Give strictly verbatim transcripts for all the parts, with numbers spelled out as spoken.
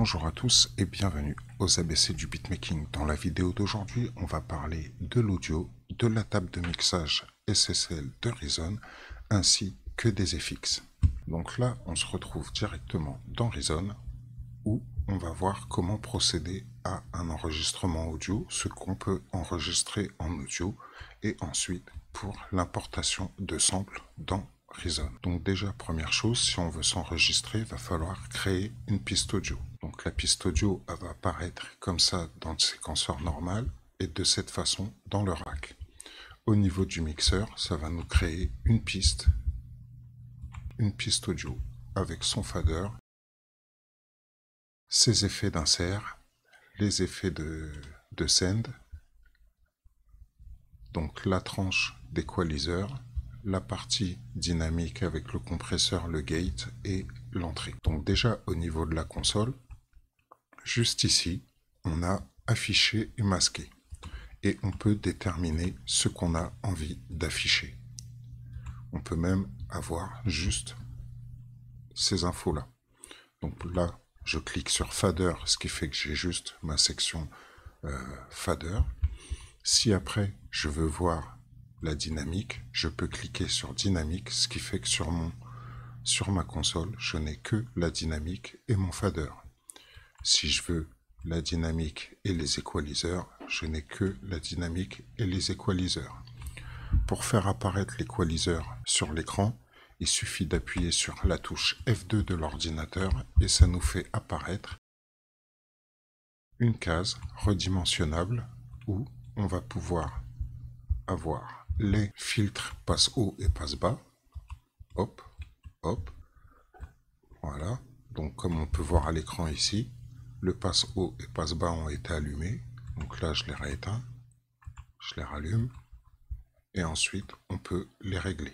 Bonjour à tous et bienvenue aux A B C du beatmaking. Dans la vidéo d'aujourd'hui, on va parler de l'audio, de la table de mixage S S L de Reason, ainsi que des F X. Donc là, on se retrouve directement dans Reason, où on va voir comment procéder à un enregistrement audio, ce qu'on peut enregistrer en audio, et ensuite pour l'importation de samples dans Reason. Donc déjà, première chose, si on veut s'enregistrer, il va falloir créer une piste audio. Donc la piste audio, elle va apparaître comme ça dans le séquenceur normal et de cette façon dans le rack. Au niveau du mixeur, ça va nous créer une piste, une piste audio avec son fader, ses effets d'insert, les effets de, de send, donc la tranche d'équaliseur, la partie dynamique avec le compresseur, le gate et l'entrée. Donc déjà au niveau de la console, juste ici, on a affiché et masqué. Et on peut déterminer ce qu'on a envie d'afficher. On peut même avoir juste ces infos-là. Donc là, je clique sur fader, ce qui fait que j'ai juste ma section euh, fader. Si après, je veux voir la dynamique, je peux cliquer sur dynamique, ce qui fait que sur, mon, sur ma console, je n'ai que la dynamique et mon fader. Si je veux la dynamique et les équaliseurs, je n'ai que la dynamique et les équaliseurs. Pour faire apparaître l'équaliseur sur l'écran, il suffit d'appuyer sur la touche F deux de l'ordinateur et ça nous fait apparaître une case redimensionnable où on va pouvoir avoir les filtres passe haut et passe bas. Hop, hop. Voilà. Donc comme on peut voir à l'écran ici, le passe haut et passe bas ont été allumés. Donc là, je les rééteins. Je les rallume. Et ensuite, on peut les régler.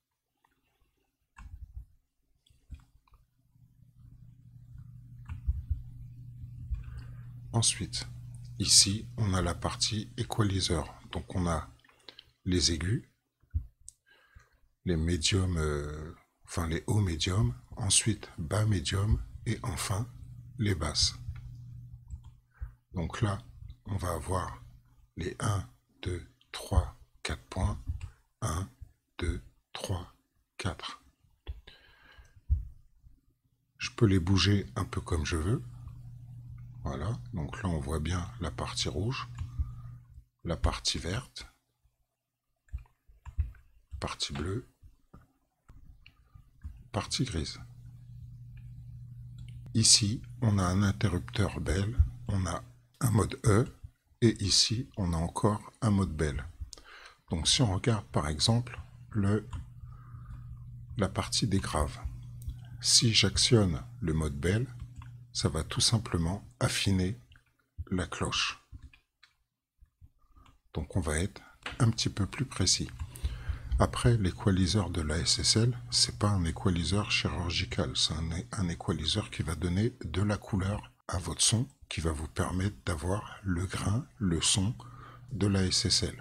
Ensuite, ici, on a la partie équaliseur. Donc on a les aigus, les médiums, euh, enfin les hauts médiums, ensuite bas médium et enfin les basses. Donc là, on va avoir les un, deux, trois, quatre points. un, deux, trois, quatre. Je peux les bouger un peu comme je veux. Voilà, donc là on voit bien la partie rouge, la partie verte, partie bleue, partie grise. Ici, on a un interrupteur bell, on a un mode E, et ici, on a encore un mode bell. Donc si on regarde par exemple le, la partie des graves, si j'actionne le mode bell, ça va tout simplement affiner la cloche. Donc on va être un petit peu plus précis. Après, l'équaliseur de la S S L, c'est pas un équaliseur chirurgical, c'est un, un équaliseur qui va donner de la couleur à votre son, qui va vous permettre d'avoir le grain, le son de la S S L.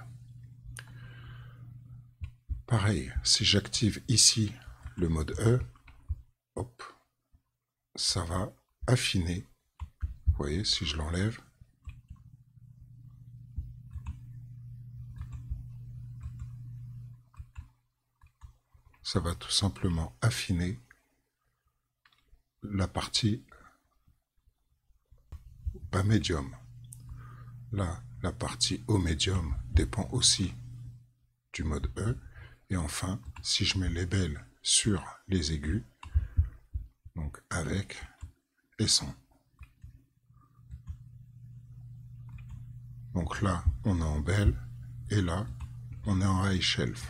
Pareil, si j'active ici le mode E, hop, ça va affiner. Vous voyez, si je l'enlève, ça va tout simplement affiner la partie bas médium. Là, la partie haut médium dépend aussi du mode E. Et enfin, si je mets les bels sur les aigus, donc avec et sans. Donc là, on est en bell et là, on est en high shelf.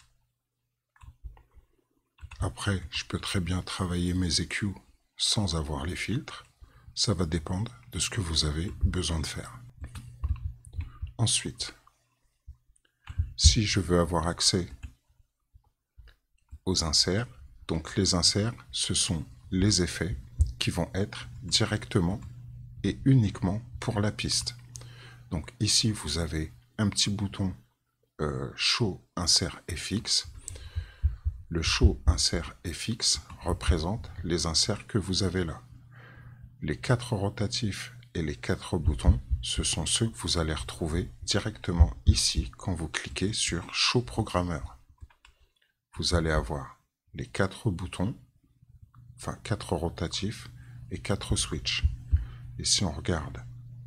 Après, je peux très bien travailler mes E Q sans avoir les filtres. Ça va dépendre de ce que vous avez besoin de faire. Ensuite, si je veux avoir accès aux inserts, donc les inserts, ce sont les effets qui vont être directement et uniquement pour la piste. Donc ici, vous avez un petit bouton euh, Show Insert F X. Le Show Insert F X représente les inserts que vous avez là. Les quatre rotatifs et les quatre boutons, ce sont ceux que vous allez retrouver directement ici quand vous cliquez sur Show Programmeur. Vous allez avoir les quatre boutons, enfin quatre rotatifs et quatre switches. Et si on regarde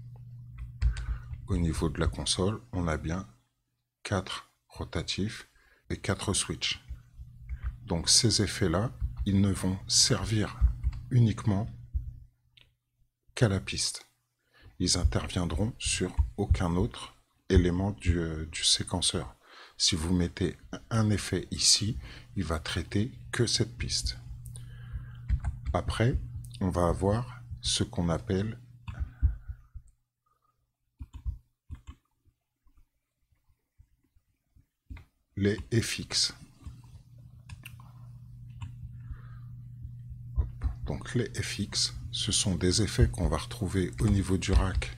au niveau de la console, on a bien quatre rotatifs et quatre switches. Donc ces effets-là, ils ne vont servir uniquement qu'à la piste. Ils interviendront sur aucun autre élément du, euh, du séquenceur. Si vous mettez un effet ici, il va traiter que cette piste. Après, on va avoir ce qu'on appelle les F X. Donc les F X, ce sont des effets qu'on va retrouver au niveau du rack,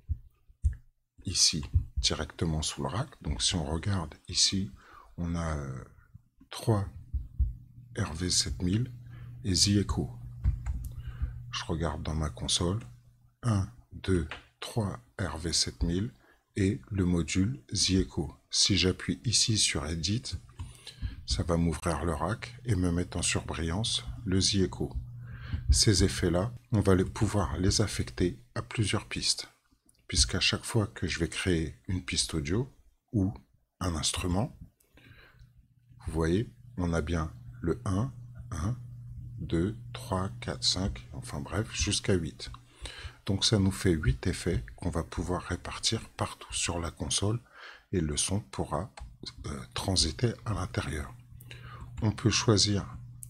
ici, directement sous le rack. Donc si on regarde ici, on a euh, trois R V sept mille et Z-Echo. Je regarde dans ma console, un, deux, trois R V sept mille et le module Z-Echo. Si j'appuie ici sur Edit, ça va m'ouvrir le rack et me mettre en surbrillance le Z-Echo. Ces effets-là, on va les pouvoir les affecter à plusieurs pistes, puisqu'à chaque fois que je vais créer une piste audio ou un instrument, vous voyez, on a bien le un, un, deux, trois, quatre, cinq, enfin bref, jusqu'à huit. Donc ça nous fait huit effets qu'on va pouvoir répartir partout sur la console et le son pourra euh, transiter à l'intérieur. On peut choisir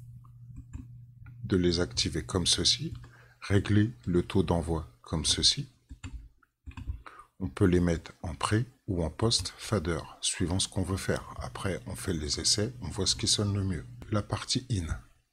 de les activer comme ceci, régler le taux d'envoi comme ceci. On peut les mettre en pré ou en post fader, suivant ce qu'on veut faire. Après, on fait les essais, on voit ce qui sonne le mieux. La partie in.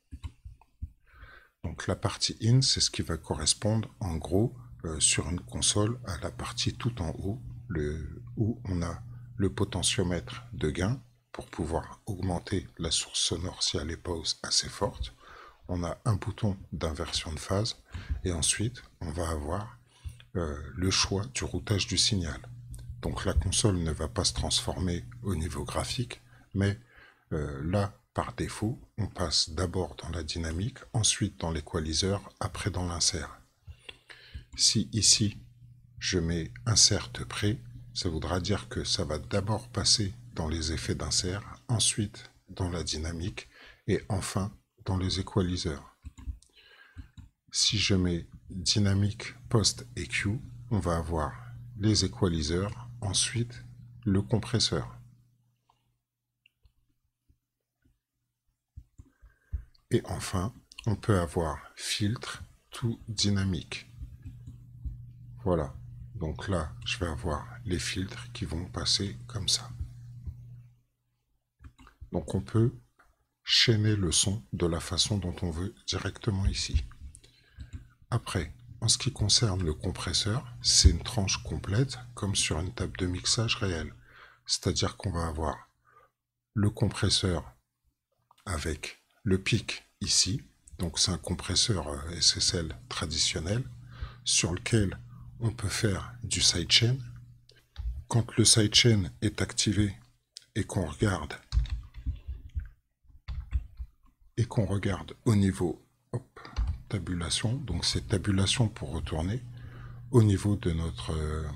Donc la partie in, c'est ce qui va correspondre en gros euh, sur une console à la partie tout en haut, le, où on a le potentiomètre de gain pour pouvoir augmenter la source sonore si elle n'est pas assez forte. On a un bouton d'inversion de phase et ensuite on va avoir euh, le choix du routage du signal. Donc la console ne va pas se transformer au niveau graphique, mais euh, là, par défaut, on passe d'abord dans la dynamique, ensuite dans l'équaliseur, après dans l'insert. Si ici, je mets insert pré, ça voudra dire que ça va d'abord passer dans les effets d'insert, ensuite dans la dynamique et enfin dans les équaliseurs. Si je mets dynamique post E Q, on va avoir les équaliseurs, ensuite le compresseur. Et enfin, on peut avoir filtre tout dynamique. Voilà. Donc là, je vais avoir les filtres qui vont passer comme ça. Donc on peut chaîner le son de la façon dont on veut directement ici. Après, en ce qui concerne le compresseur, c'est une tranche complète comme sur une table de mixage réelle. C'est-à-dire qu'on va avoir le compresseur avec le pic ici. Donc c'est un compresseur S S L traditionnel sur lequel on peut faire du sidechain. Quand le sidechain est activé et qu'on regarde et qu'on regarde au niveau hop, tabulation, donc c'est tabulation pour retourner au niveau de notre euh,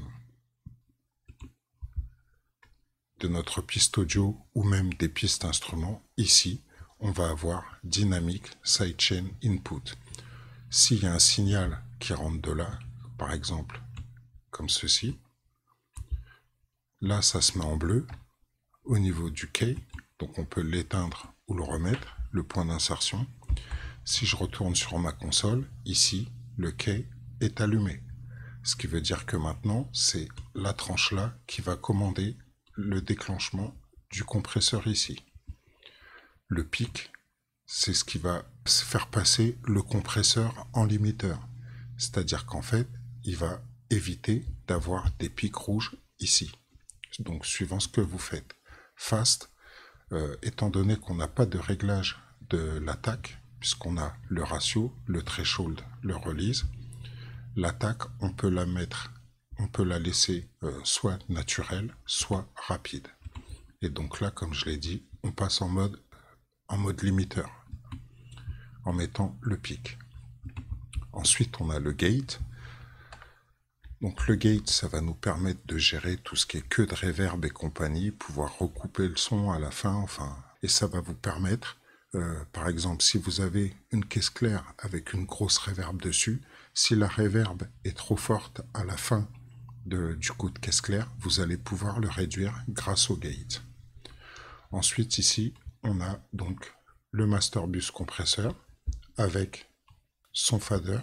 de notre piste audio ou même des pistes instruments. Ici, on va avoir dynamique sidechain input. S'il y a un signal qui rentre de là, par exemple comme ceci, là ça se met en bleu au niveau du key, donc on peut l'éteindre ou le remettre, le point d'insertion. Si je retourne sur ma console, ici, le key est allumé. Ce qui veut dire que maintenant, c'est la tranche là qui va commander le déclenchement du compresseur ici. Le pic, c'est ce qui va faire passer le compresseur en limiteur. C'est-à-dire qu'en fait, il va éviter d'avoir des pics rouges ici. Donc, suivant ce que vous faites. Fast, euh, étant donné qu'on n'a pas de réglage de l'attaque, puisqu'on a le ratio, le threshold, le release, l'attaque, on peut la mettre, on peut la laisser euh, soit naturelle, soit rapide. Et donc là, comme je l'ai dit, on passe en mode, en mode limiteur, en mettant le pic. Ensuite, on a le gate. Donc le gate, ça va nous permettre de gérer tout ce qui est queue de reverb et compagnie, pouvoir recouper le son à la fin, enfin, et ça va vous permettre, euh, par exemple, si vous avez une caisse claire avec une grosse reverb dessus, si la reverb est trop forte à la fin de, du coup de caisse claire, vous allez pouvoir le réduire grâce au gate. Ensuite, ici, on a donc le master bus compresseur avec son fader.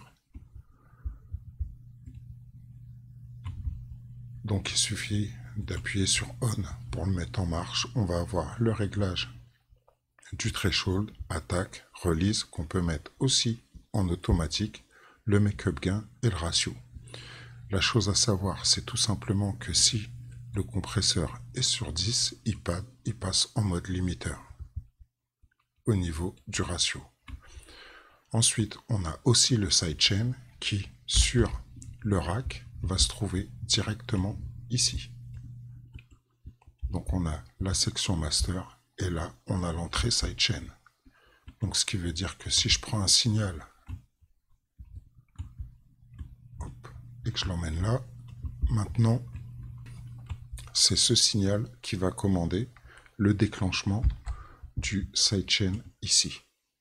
Donc il suffit d'appuyer sur On pour le mettre en marche. On va avoir le réglage du threshold, attaque, release, qu'on peut mettre aussi en automatique, le make-up gain et le ratio. La chose à savoir, c'est tout simplement que si le compresseur est sur dix, il, il passe en mode limiteur au niveau du ratio. Ensuite, on a aussi le sidechain qui, sur le rack, va se trouver directement ici. Donc on a la section master et là on a l'entrée sidechain. Donc ce qui veut dire que si je prends un signal hop, et que je l'emmène là, maintenant c'est ce signal qui va commander le déclenchement du sidechain ici.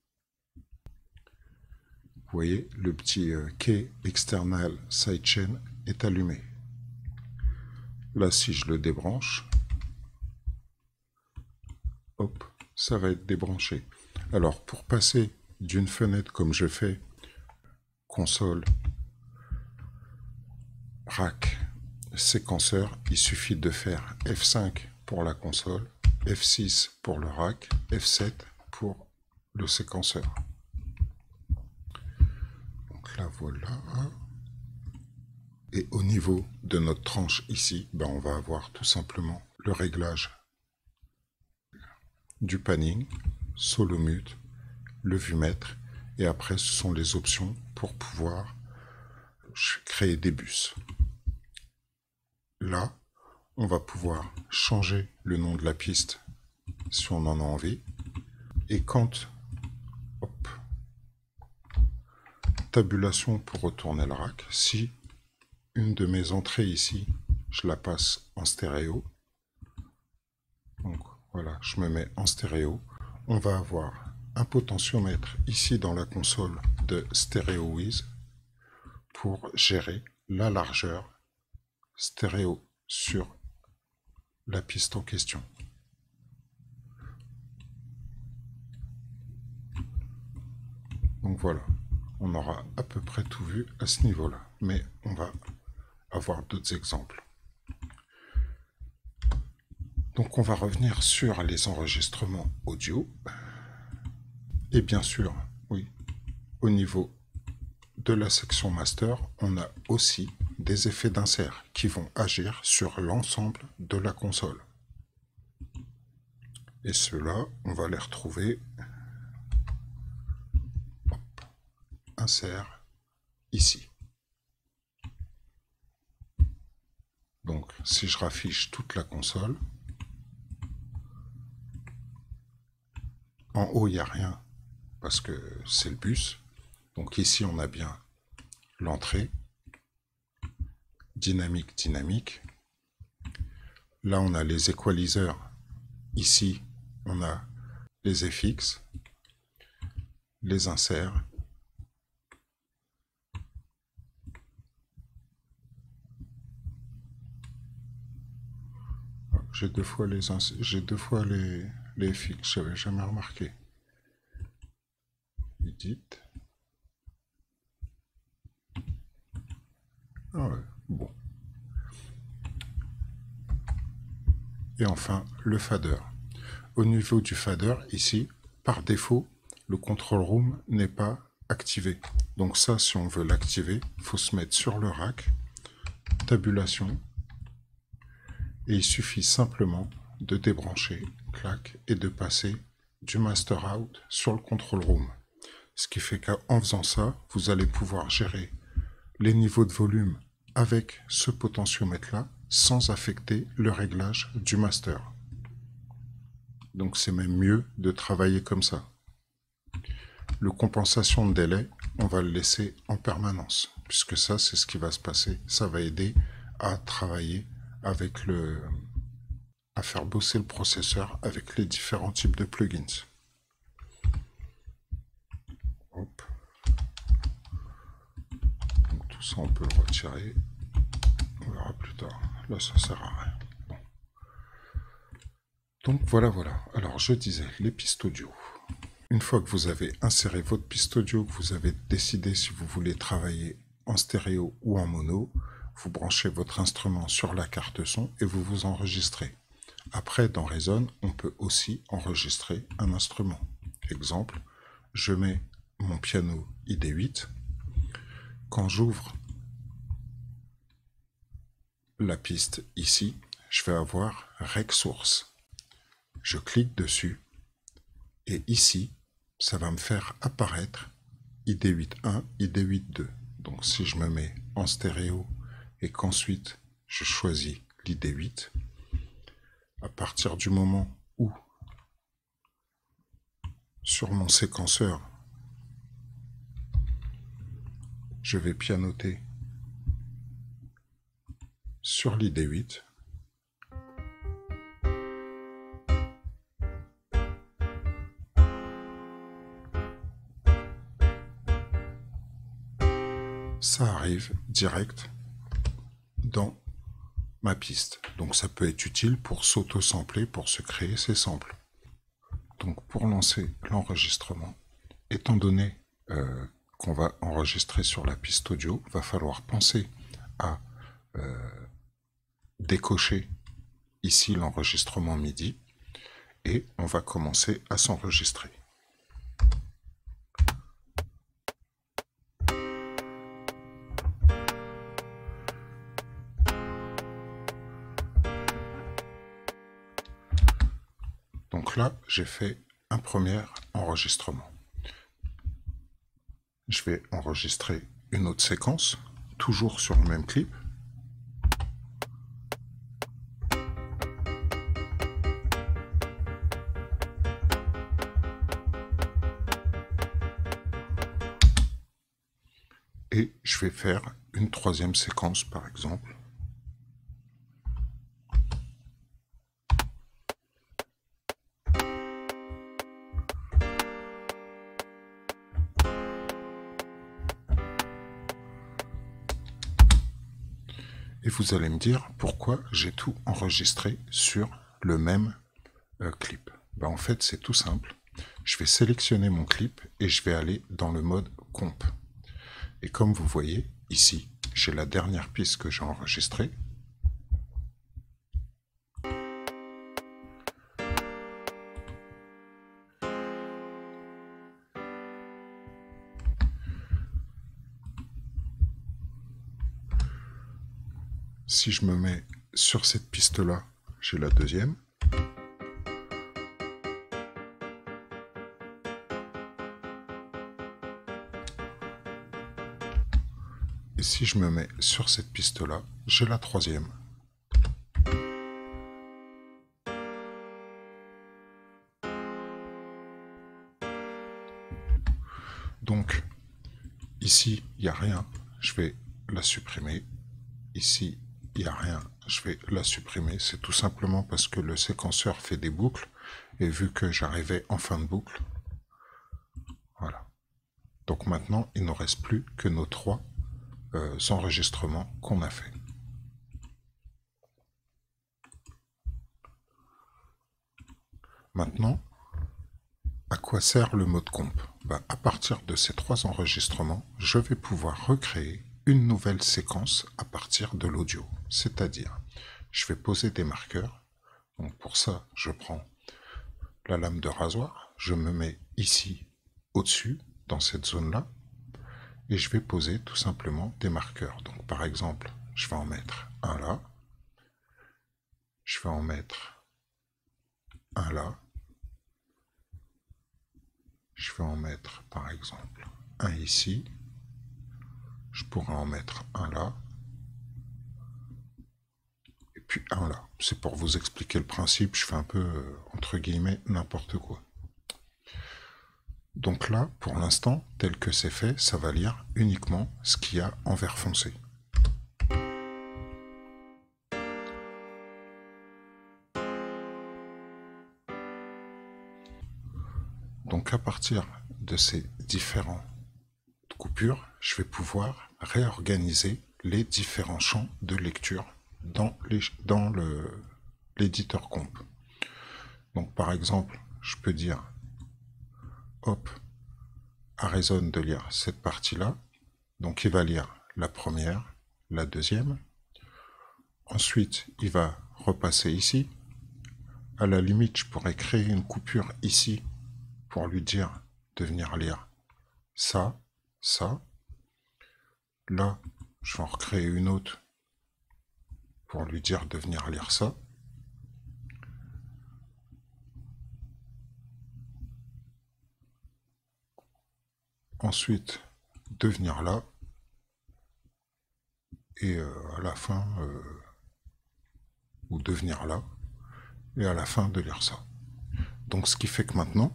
Vous voyez, le petit key external sidechain est allumé. Là, si je le débranche, hop, ça va être débranché. Alors, pour passer d'une fenêtre comme je fais, console, rack, séquenceur, il suffit de faire F cinq pour la console, F six pour le rack, F sept pour le séquenceur. Donc là, voilà. Et au niveau de notre tranche ici, ben on va avoir tout simplement le réglage du panning, solo mute, le vumètre, et après ce sont les options pour pouvoir créer des bus. Là, on va pouvoir changer le nom de la piste si on en a envie. Et quand, hop, tabulation pour retourner le rack, si une de mes entrées ici, je la passe en stéréo. Donc voilà, je me mets en stéréo. On va avoir un potentiomètre ici dans la console de StereoWiz pour gérer la largeur stéréo sur la piste en question. Donc voilà, on aura à peu près tout vu à ce niveau-là, mais on va avoir d'autres exemples. Donc on va revenir sur les enregistrements audio. Et bien sûr, oui, au niveau de la section master, on a aussi des effets d'insert qui vont agir sur l'ensemble de la console. Et ceux-là, on va les retrouver. Hop, insert ici. Donc, si je raffiche toute la console, en haut, il n'y a rien parce que c'est le bus. Donc ici, on a bien l'entrée, dynamique, dynamique. Là, on a les equalizers. Ici, on a les F X, les inserts. J'ai deux fois les j'ai deux fois les, les F X, je n'avais jamais remarqué. Edit. Ah ouais, bon. Et enfin, le fader. Au niveau du fader, ici, par défaut, le control room n'est pas activé. Donc ça, si on veut l'activer, il faut se mettre sur le rack, tabulation, et il suffit simplement de débrancher, clac, et de passer du master out sur le control room. Ce qui fait qu'en faisant ça, vous allez pouvoir gérer les niveaux de volume avec ce potentiomètre-là sans affecter le réglage du master. Donc c'est même mieux de travailler comme ça. Le compensation de délai, on va le laisser en permanence, puisque ça, c'est ce qui va se passer. Ça va aider à travailler avec le... à faire bosser le processeur avec les différents types de plugins. Hop. Donc tout ça, on peut le retirer. On verra plus tard. Là, ça sert à rien. Bon. Donc voilà, voilà. Alors, je disais, les pistes audio. Une fois que vous avez inséré votre piste audio, que vous avez décidé si vous voulez travailler en stéréo ou en mono, vous branchez votre instrument sur la carte son et vous vous enregistrez. Après, dans Reason, on peut aussi enregistrer un instrument. Exemple, je mets mon piano I D huit. Quand j'ouvre la piste ici, je vais avoir Rec Source. Je clique dessus et ici, ça va me faire apparaître I D huit point un, I D huit point deux. Donc si je me mets en stéréo et qu'ensuite je choisis l'I D huit, à partir du moment où sur mon séquenceur je vais pianoter sur l'I D huit, ça arrive direct dans ma piste. Donc ça peut être utile pour s'auto-sampler, pour se créer ses samples. Donc pour lancer l'enregistrement, étant donné euh, qu'on va enregistrer sur la piste audio, va falloir penser à euh, décocher ici l'enregistrement MIDI et on va commencer à s'enregistrer. Donc là, j'ai fait un premier enregistrement. Je vais enregistrer une autre séquence, toujours sur le même clip. Et je vais faire une troisième séquence, par exemple. Et vous allez me dire pourquoi j'ai tout enregistré sur le même euh, clip. Ben, en fait, c'est tout simple. Je vais sélectionner mon clip et je vais aller dans le mode comp. Et comme vous voyez, ici, j'ai la dernière piste que j'ai enregistrée. Si je me mets sur cette piste-là, j'ai la deuxième. Et si je me mets sur cette piste-là, j'ai la troisième. Donc, ici, il n'y a rien, je vais la supprimer. Ici, il n'y a rien, je vais la supprimer. C'est tout simplement parce que le séquenceur fait des boucles. Et vu que j'arrivais en fin de boucle, voilà. Donc maintenant, il ne nous reste plus que nos trois euh, enregistrements qu'on a fait. Maintenant, à quoi sert le mode comp? Ben, à partir de ces trois enregistrements, je vais pouvoir recréer une nouvelle séquence à partir de l'audio. C'est-à-dire, je vais poser des marqueurs. Donc pour ça, je prends la lame de rasoir, je me mets ici au-dessus, dans cette zone-là, et je vais poser tout simplement des marqueurs. Donc par exemple, je vais en mettre un là, je vais en mettre un là, je vais en mettre par exemple un ici, je pourrais en mettre un là, et puis un là. C'est pour vous expliquer le principe, je fais un peu, euh, entre guillemets, n'importe quoi. Donc là, pour l'instant, tel que c'est fait, ça va lire uniquement ce qu'il y a en vert foncé. Donc à partir de ces différentes coupures, je vais pouvoir réorganiser les différents champs de lecture dans les, dans le, l'éditeur comp. Donc par exemple, je peux dire hop, à raison de lire cette partie-là. Donc il va lire la première, la deuxième. Ensuite, il va repasser ici. À la limite, je pourrais créer une coupure ici pour lui dire de venir lire ça, ça. Là, je vais en recréer une autre pour lui dire de venir lire ça. Ensuite, de venir là. Et euh, à la fin, euh, ou de venir là. Et à la fin, de lire ça. Donc, ce qui fait que maintenant,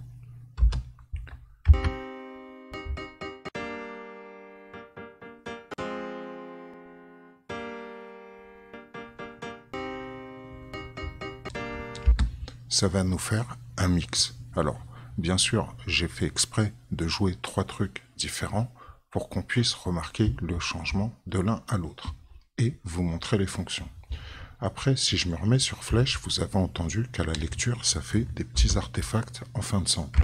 ça va nous faire un mix. Alors, bien sûr, j'ai fait exprès de jouer trois trucs différents pour qu'on puisse remarquer le changement de l'un à l'autre et vous montrer les fonctions. Après, si je me remets sur flèche, vous avez entendu qu'à la lecture, ça fait des petits artefacts en fin de sample.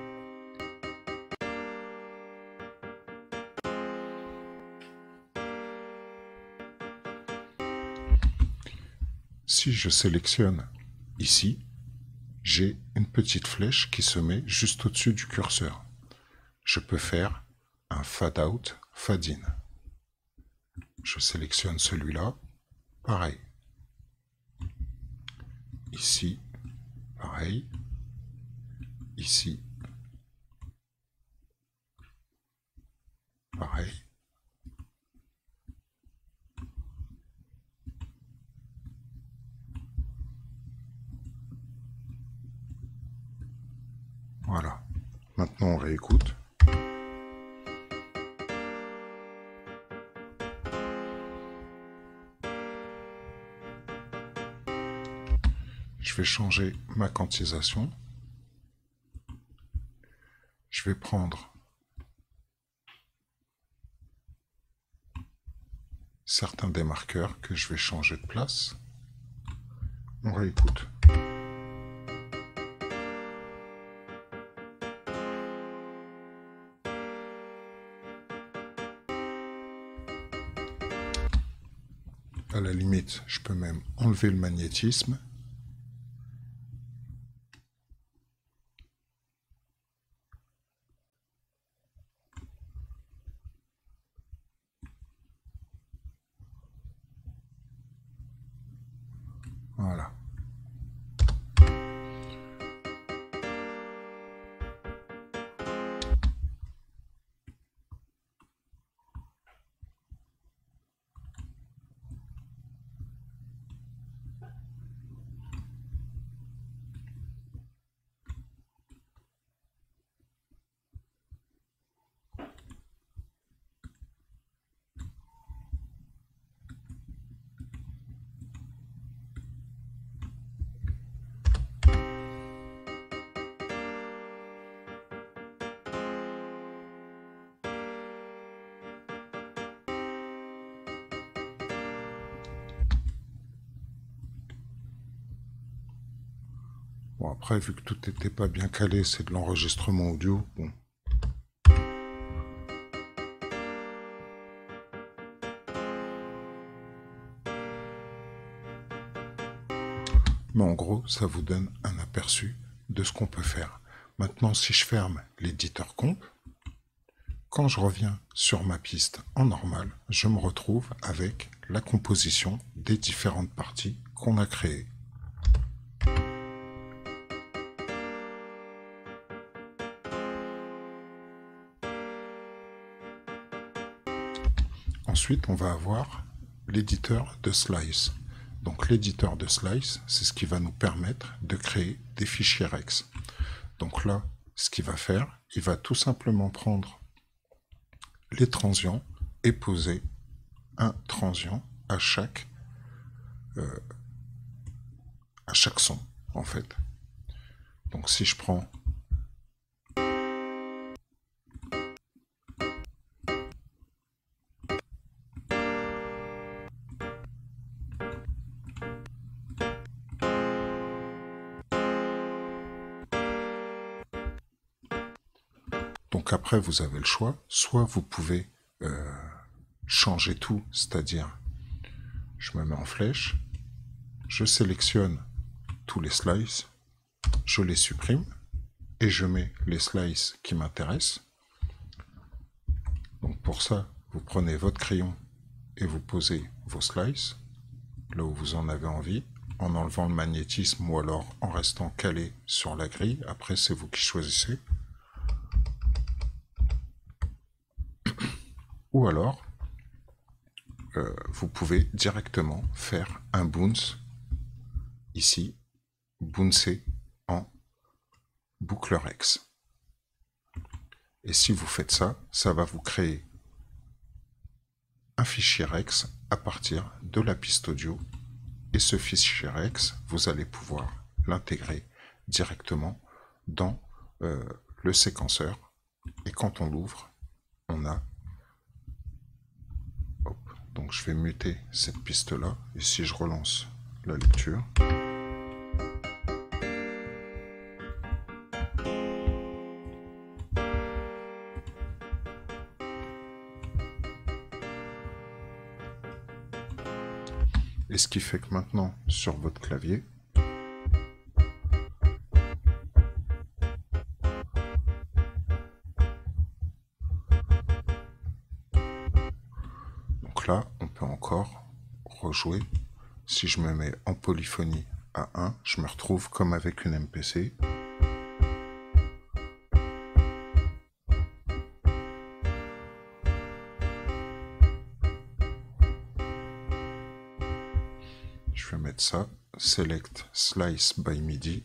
Si je sélectionne ici, j'ai une petite flèche qui se met juste au-dessus du curseur. Je peux faire un fade out, fade in. Je sélectionne celui-là, pareil. Ici, pareil. Ici, pareil. Voilà. Maintenant, on réécoute. Je vais changer ma quantisation. Je vais prendre certains des marqueurs que je vais changer de place. On réécoute. À la limite, je peux même enlever le magnétisme. Voilà. Bon, après, vu que tout n'était pas bien calé, c'est de l'enregistrement audio. Bon. Mais en gros, ça vous donne un aperçu de ce qu'on peut faire. Maintenant, si je ferme l'éditeur comp, quand je reviens sur ma piste en normal, je me retrouve avec la composition des différentes parties qu'on a créées. ensuite, on va avoir l'éditeur de slice. Donc l'éditeur de slice, c'est ce qui va nous permettre de créer des fichiers rex. Donc là, ce qu'il va faire, il va tout simplement prendre les transients et poser un transient à chaque euh, à chaque son, en fait. Donc si je prends donc après vous avez le choix, soit vous pouvez euh, changer tout, c'est-à-dire je me mets en flèche, je sélectionne tous les slices, je les supprime et je mets les slices qui m'intéressent. Donc pour ça, vous prenez votre crayon et vous posez vos slices là où vous en avez envie, en enlevant le magnétisme ou alors en restant calé sur la grille. Après, c'est vous qui choisissez. Ou alors, euh, vous pouvez directement faire un bounce ici, bouncer en boucle rex. Et si vous faites ça, ça va vous créer un fichier rex à partir de la piste audio. Et ce fichier rex, vous allez pouvoir l'intégrer directement dans euh, le séquenceur. Et quand on l'ouvre, on a... Hop, donc je vais muter cette piste-là. Et si je relance la lecture... Et ce qui fait que maintenant, sur votre clavier, donc là, on peut encore rejouer. Si je me mets en polyphonie à un, je me retrouve comme avec une M P C. Je vais mettre ça, Select Slice by MIDI.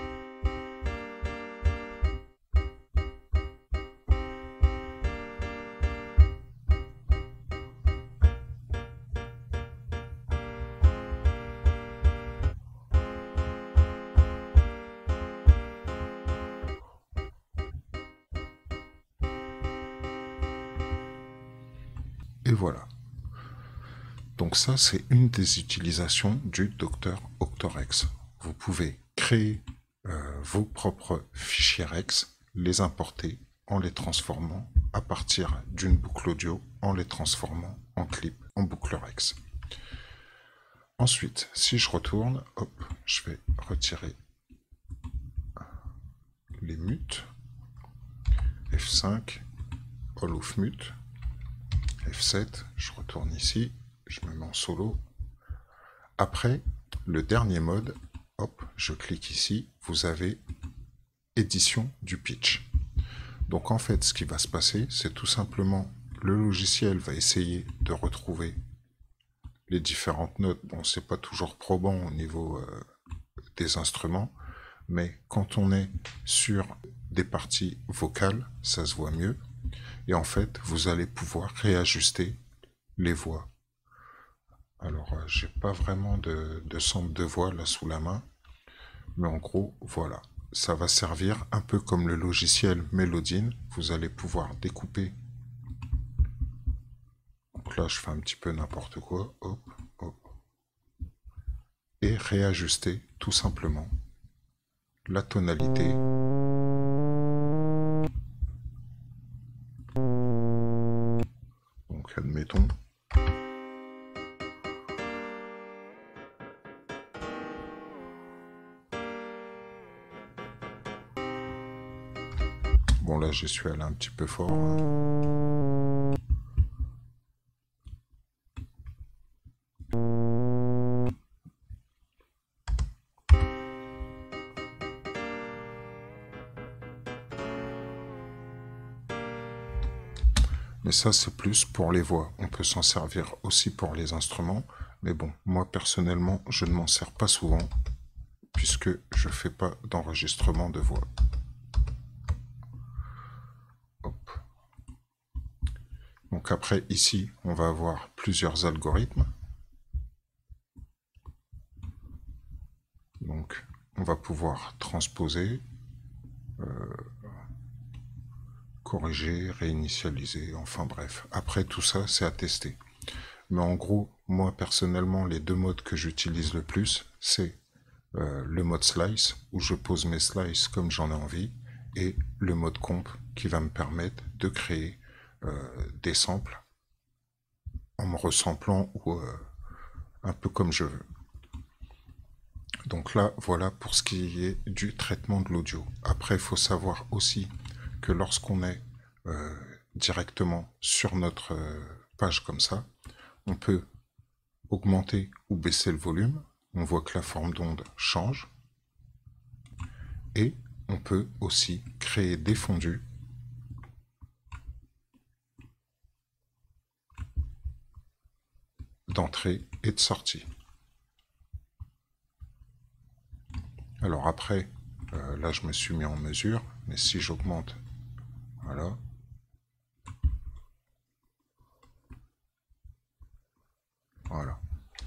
Et voilà. Donc ça, c'est une des utilisations du Docteur Octorex. Vous pouvez créer euh, vos propres fichiers rex, les importer en les transformant à partir d'une boucle audio, en les transformant en clip en boucle rex. Ensuite, si je retourne, hop, je vais retirer les mutes, F cinq, All of Mute, F sept, je retourne ici, je me mets en solo. Après, le dernier mode, hop, je clique ici, vous avez édition du pitch. Donc en fait, ce qui va se passer, c'est tout simplement le logiciel va essayer de retrouver les différentes notes. Bon, c'est pas toujours probant au niveau euh, des instruments, mais quand on est sur des parties vocales, ça se voit mieux. Et en fait, vous allez pouvoir réajuster les voix. Alors, euh, j'ai pas vraiment de, de sample de voix là sous la main, mais en gros, voilà. Ça va servir un peu comme le logiciel Melodyne. Vous allez pouvoir découper. Donc là, je fais un petit peu n'importe quoi. Hop, hop. Et réajuster tout simplement la tonalité. Donc, admettons. Bon, là, je suis allé un petit peu fort. Mais ça, c'est plus pour les voix. On peut s'en servir aussi pour les instruments. Mais bon, moi, personnellement, je ne m'en sers pas souvent, puisque je ne fais pas d'enregistrement de voix. Hop. Donc après, ici, on va avoir plusieurs algorithmes. Donc, on va pouvoir transposer, euh, corriger, réinitialiser, enfin bref. Après, tout ça, c'est à tester. Mais en gros, moi, personnellement, les deux modes que j'utilise le plus, c'est euh, le mode slice, où je pose mes slices comme j'en ai envie, et le mode comp, qui va me permettre de créer euh, des samples en me ressemblant ou euh, un peu comme je veux. Donc là, voilà pour ce qui est du traitement de l'audio. Après, il faut savoir aussi que lorsqu'on est euh, directement sur notre euh, page comme ça, on peut augmenter ou baisser le volume. On voit que la forme d'onde change. Et on peut aussi créer des fondus d'entrée et de sortie. Alors après, euh, là je me suis mis en mesure, mais si j'augmente, voilà. Voilà.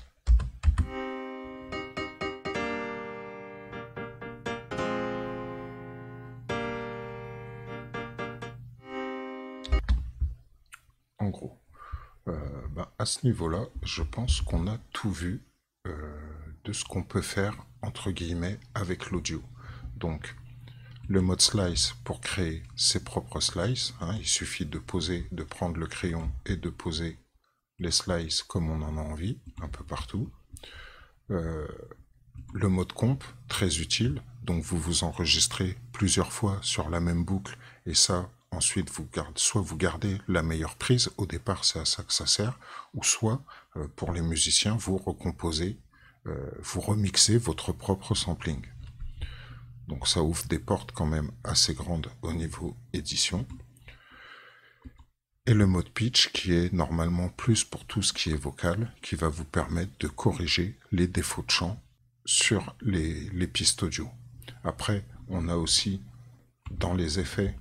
En gros, euh, bah, à ce niveau-là, je pense qu'on a tout vu euh, de ce qu'on peut faire, entre guillemets, avec l'audio. Donc, le mode slice pour créer ses propres slices, hein, il suffit de poser, de prendre le crayon et de poser les slices comme on en a envie, un peu partout. Euh, le mode comp, très utile, donc vous vous enregistrez plusieurs fois sur la même boucle, et ça, ensuite, vous gardez, soit vous gardez la meilleure prise, au départ c'est à ça que ça sert, ou soit, euh, pour les musiciens, vous recomposez, euh, vous remixez votre propre sampling. Donc ça ouvre des portes quand même assez grandes au niveau édition. Et le mode pitch qui est normalement plus pour tout ce qui est vocal, qui va vous permettre de corriger les défauts de chant sur les, les pistes audio. Après, on a aussi dans les effets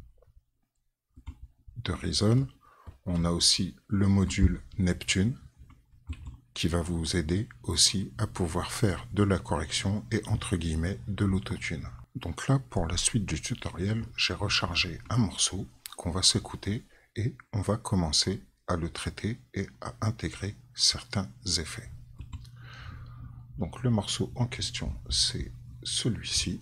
de Reason, on a aussi le module Neptune qui va vous aider aussi à pouvoir faire de la correction et entre guillemets de l'autotune. Donc là, pour la suite du tutoriel, j'ai rechargé un morceau qu'on va s'écouter et on va commencer à le traiter et à intégrer certains effets. Donc le morceau en question, c'est celui-ci.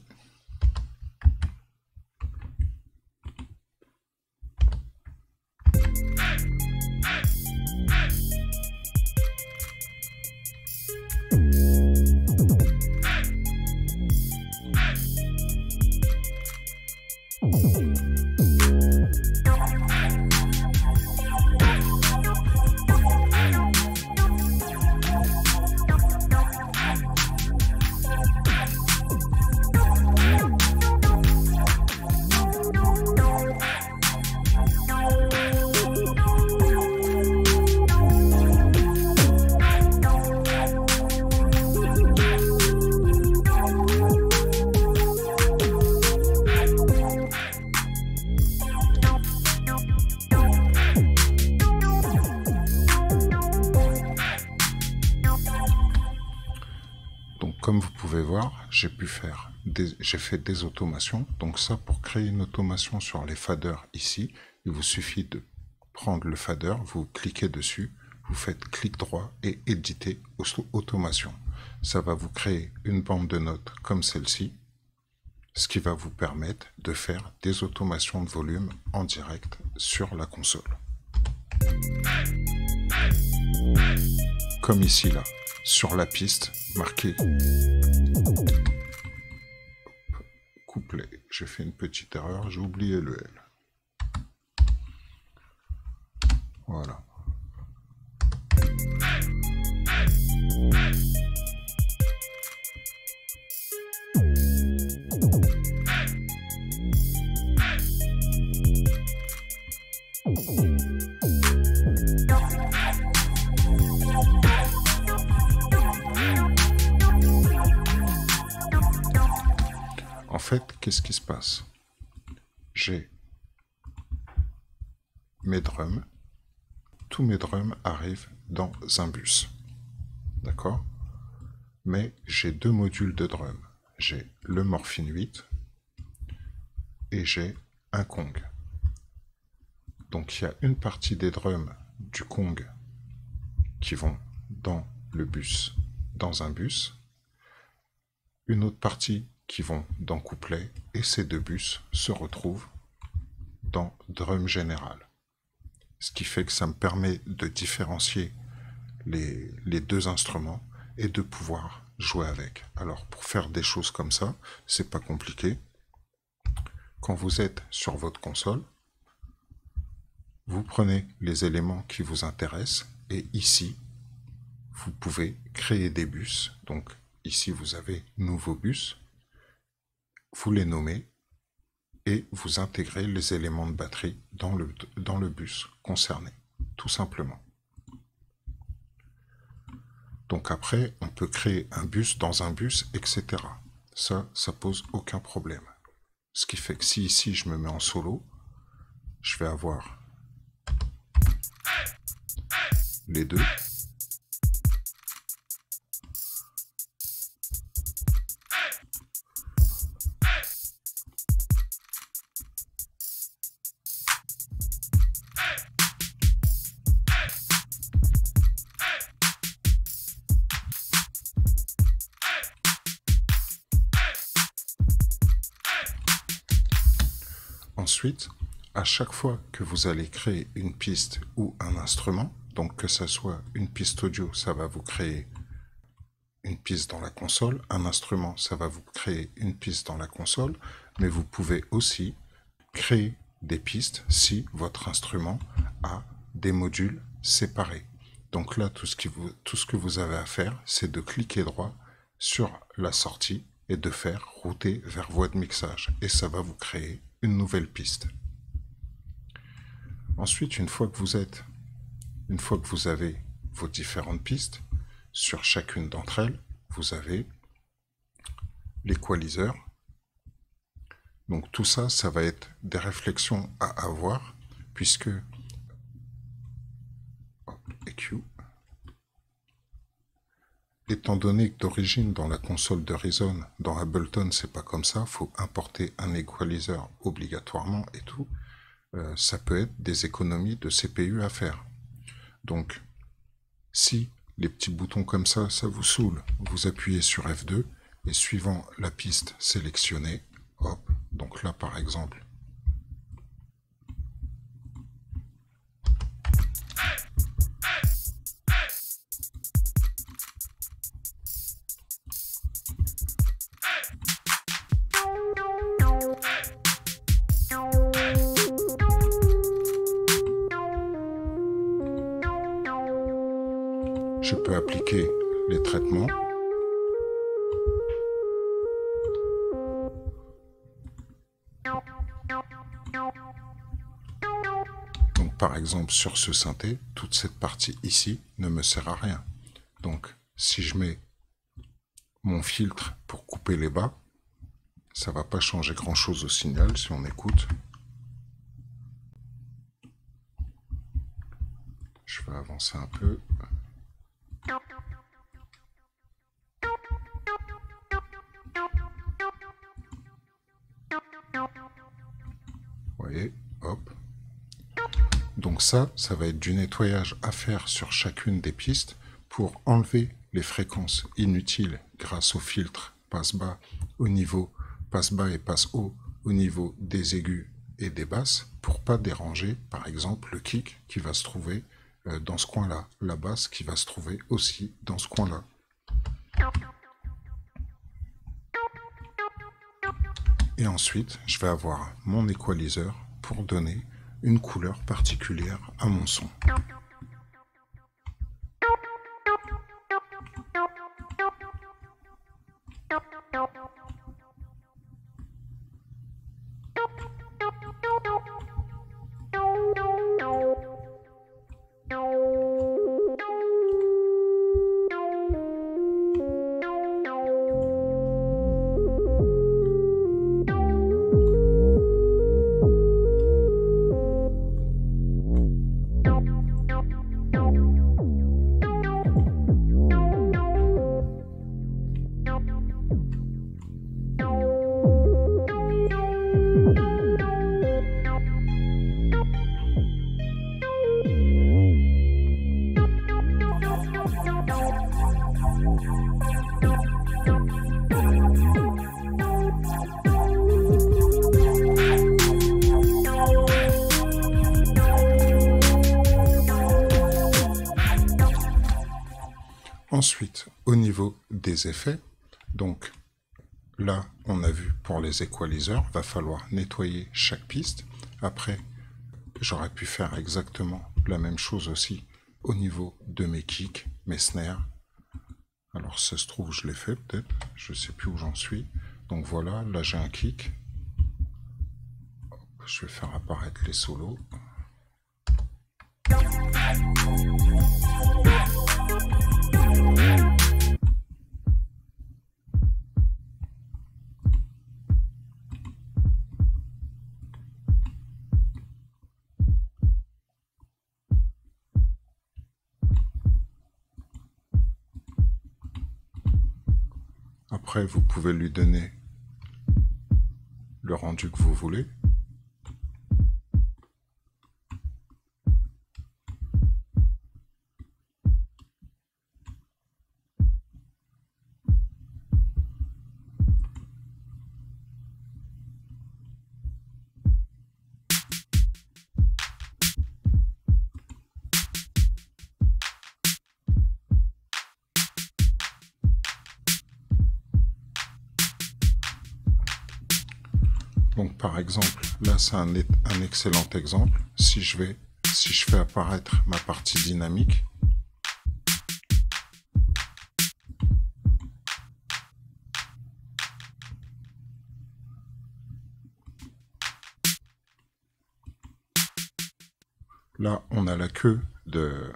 Comme vous pouvez voir, j'ai pu faire des, j'ai fait des automations. Donc ça, pour créer une automation sur les faders ici, il vous suffit de prendre le fader, vous cliquez dessus, vous faites clic droit et éditer automation. Ça va vous créer une bande de notes comme celle-ci, ce qui va vous permettre de faire des automations de volume en direct sur la console. Comme ici là. Sur la piste, marqué couplet. J'ai fait une petite erreur, j'ai oublié le L. Voilà. fait, qu'est-ce qui se passe? J'ai mes drums. Tous mes drums arrivent dans un bus. D'accord? Mais j'ai deux modules de drum. J'ai le Morphine huit et j'ai un Kong. Donc il y a une partie des drums du Kong qui vont dans le bus, dans un bus, une autre partie qui vont dans couplet, et ces deux bus se retrouvent dans drum général. Ce qui fait que ça me permet de différencier les, les deux instruments et de pouvoir jouer avec. Alors pour faire des choses comme ça, c'est pas compliqué. Quand vous êtes sur votre console, vous prenez les éléments qui vous intéressent et ici, vous pouvez créer des bus. Donc ici, vous avez nouveau bus. Vous les nommez et vous intégrez les éléments de batterie dans le, dans le bus concerné, tout simplement. Donc après, on peut créer un bus dans un bus, et cetera. Ça, ça pose aucun problème. Ce qui fait que si ici, je me mets en solo, je vais avoir les deux. Ensuite, à chaque fois que vous allez créer une piste ou un instrument, donc que ce soit une piste audio, ça va vous créer une piste dans la console, un instrument, ça va vous créer une piste dans la console, mais vous pouvez aussi créer des pistes si votre instrument a des modules séparés. Donc là, tout ce, qui vous, tout ce que vous avez à faire, c'est de cliquer droit sur la sortie et de faire router vers voie de mixage. Et ça va vous créer une nouvelle piste. Ensuite, une fois que vous êtes, une fois que vous avez vos différentes pistes, sur chacune d'entre elles, vous avez l'équaliseur. Donc tout ça, ça va être des réflexions à avoir, puisque E Q, étant donné que d'origine dans la console de Reason, dans Ableton, c'est pas comme ça, faut importer un équaliseur obligatoirement et tout. Euh, ça peut être des économies de C P U à faire. Donc, si les petits boutons comme ça, ça vous saoule, vous appuyez sur F deux et suivant la piste sélectionnée, hop, donc là par exemple, je peux appliquer les traitements. Donc par exemple sur ce synthé, toute cette partie ici ne me sert à rien. Donc si je mets mon filtre pour couper les bas, ça va pas changer grand chose au signal si on écoute. Je vais avancer un peu. Vous voyez, hop. Donc ça, ça va être du nettoyage à faire sur chacune des pistes pour enlever les fréquences inutiles grâce au filtre passe-bas au niveau passe-bas et passe-haut au niveau des aigus et des basses pour pas déranger par exemple le kick qui va se trouver dans ce coin-là, la basse qui va se trouver aussi dans ce coin-là. Et ensuite, je vais avoir mon équaliseur pour donner une couleur particulière à mon son. Ensuite, au niveau des effets, donc là, on a vu pour les equalizers, va falloir nettoyer chaque piste. Après, j'aurais pu faire exactement la même chose aussi au niveau de mes kicks, mes snares. Alors, ça se trouve, je l'ai fait peut-être, je sais plus où j'en suis. Donc voilà, là j'ai un kick. Je vais faire apparaître les solos. Après, vous pouvez lui donner le rendu que vous voulez. Donc par exemple, là c'est un, un excellent exemple. Si je vais, si je fais apparaître ma partie dynamique, là on a la queue de,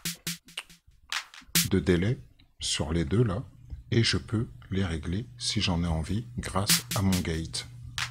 de délai sur les deux là, et je peux les régler si j'en ai envie grâce à mon gate.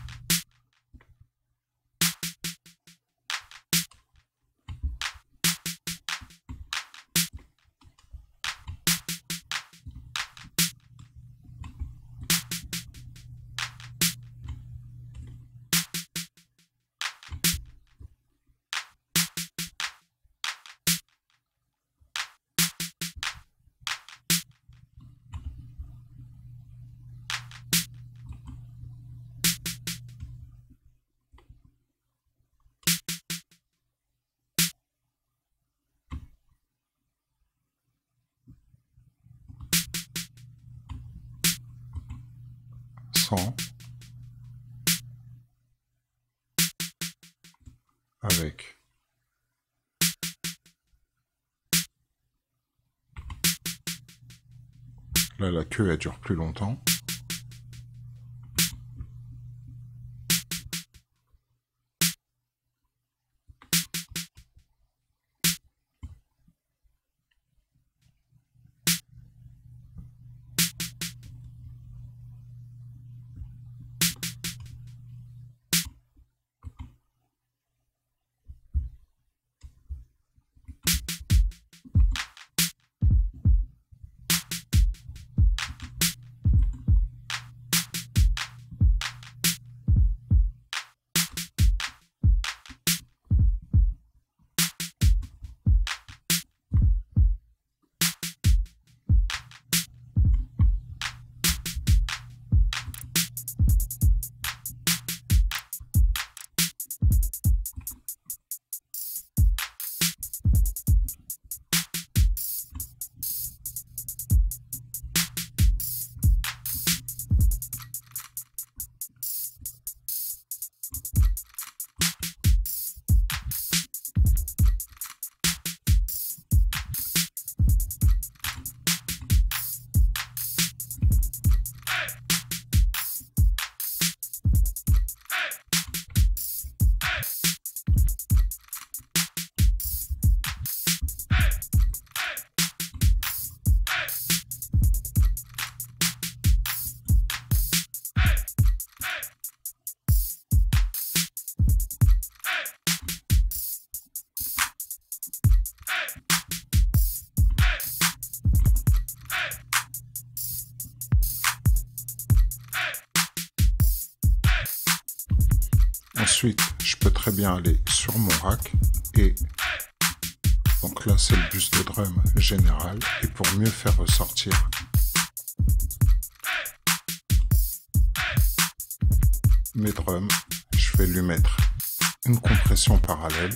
Avec là la queue elle dure plus longtemps. Ensuite, je peux très bien aller sur mon rack et Donc là, c'est le bus de drum général. Et pour mieux faire ressortir mes drums, je vais lui mettre une compression parallèle.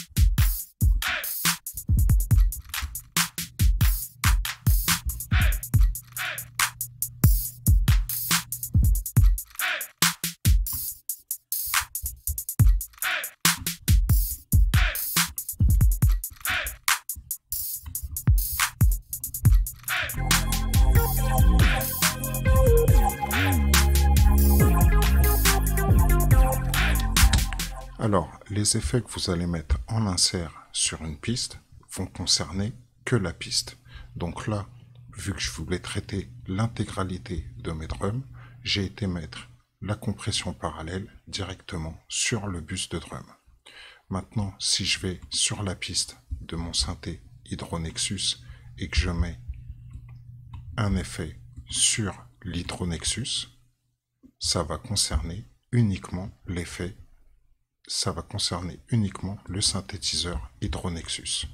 Alors, les effets que vous allez mettre en insert sur une piste vont concerner que la piste. Donc là, vu que je voulais traiter l'intégralité de mes drums, j'ai été mettre la compression parallèle directement sur le bus de drum. Maintenant, si je vais sur la piste de mon synthé Hydronexus et que je mets un effet sur l'Hydronexus, ça va concerner uniquement l'effet ça va concerner uniquement le synthétiseur Hydronexus.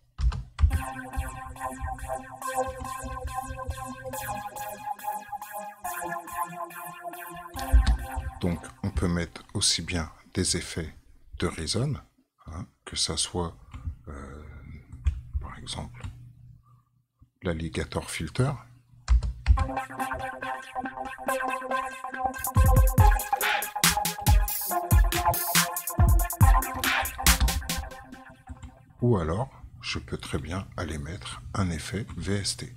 Donc on peut mettre aussi bien des effets de Reason, hein, que ça soit euh, par exemple l'alligator filter, ou alors, je peux très bien aller mettre un effet V S T.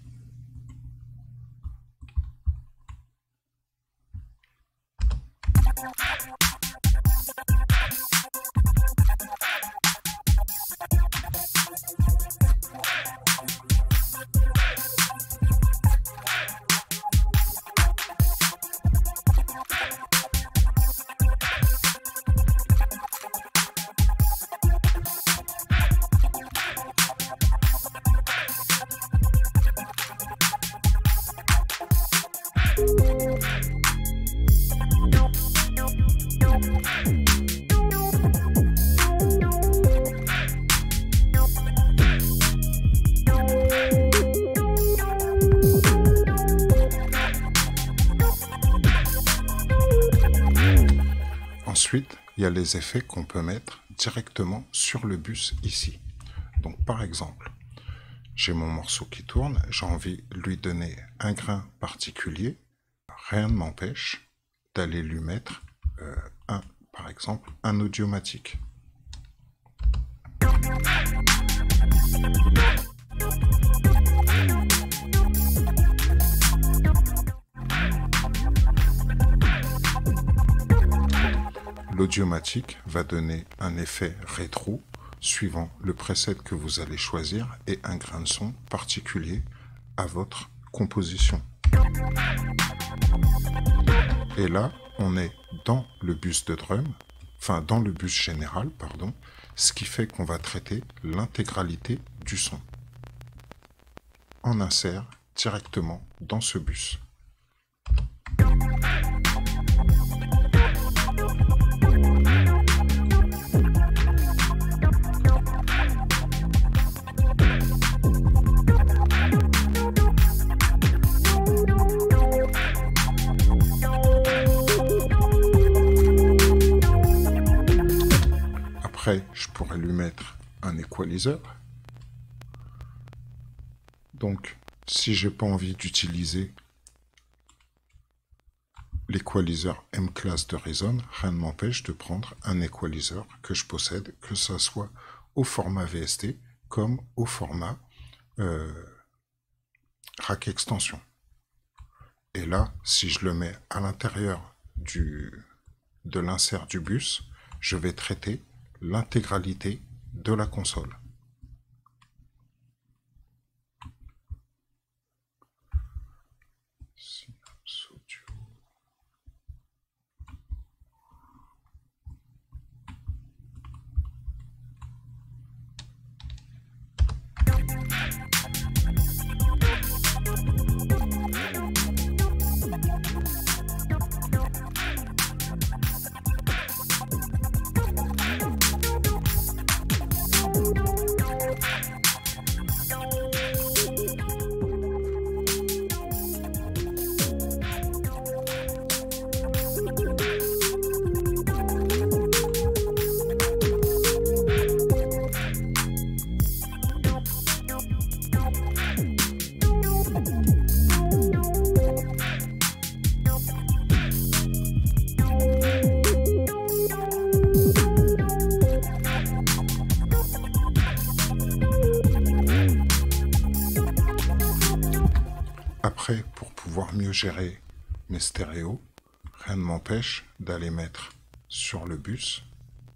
Ensuite, il y a les effets qu'on peut mettre directement sur le bus ici. Donc par exemple, j'ai mon morceau qui tourne, j'ai envie de lui donner un grain particulier, rien ne m'empêche d'aller lui mettre euh, un, par exemple, un audiomatique. L'audiomatique va donner un effet rétro suivant le preset que vous allez choisir et un grain de son particulier à votre composition. Et là, on est dans le bus de drum, enfin dans le bus général, pardon, ce qui fait qu'on va traiter l'intégralité du son en insert directement dans ce bus. Après, je pourrais lui mettre un equalizer. Donc, si j'ai pas envie d'utiliser l'equalizer M-Class de Reason, rien ne m'empêche de prendre un equalizer que je possède, que ça soit au format V S T comme au format euh, rack extension. Et là, si je le mets à l'intérieur du de l'insert du bus, je vais traiter l'intégralité de la console. Après, pour pouvoir mieux gérer mes stéréos, rien ne m'empêche d'aller mettre sur le bus